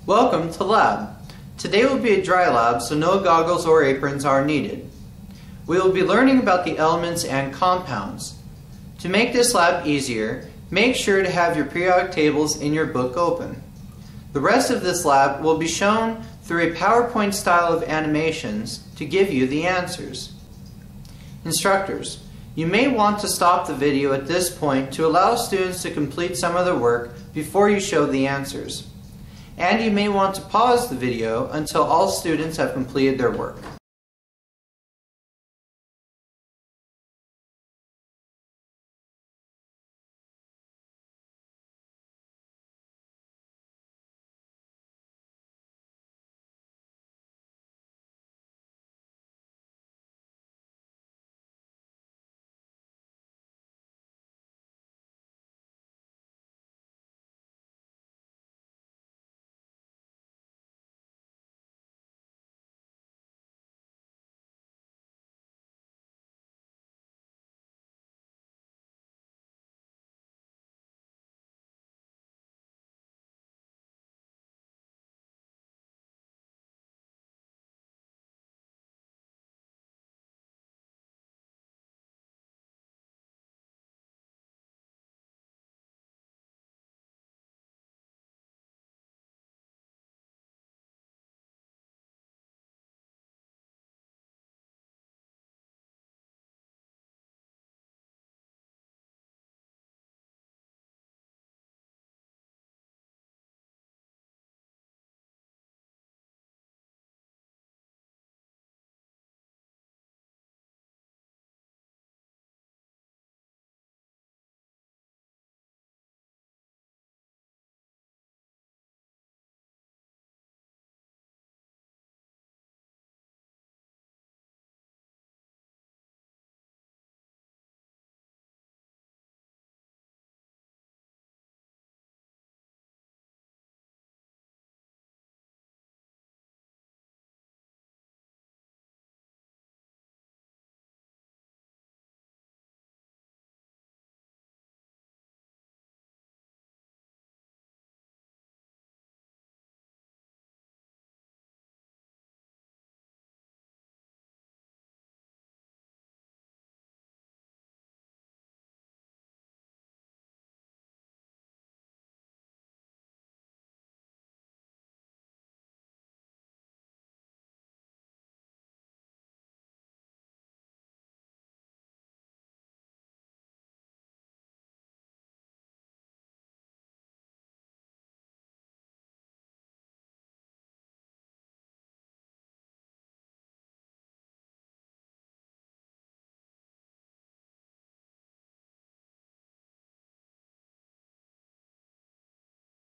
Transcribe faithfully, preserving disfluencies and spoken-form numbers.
Welcome to lab. Today will be a dry lab, so no goggles or aprons are needed. We will be learning about the elements and compounds. To make this lab easier, make sure to have your periodic tables in your book open. The rest of this lab will be shown through a PowerPoint style of animations to give you the answers. Instructors, you may want to stop the video at this point to allow students to complete some of their work before you show the answers. And you may want to pause the video until all students have completed their work.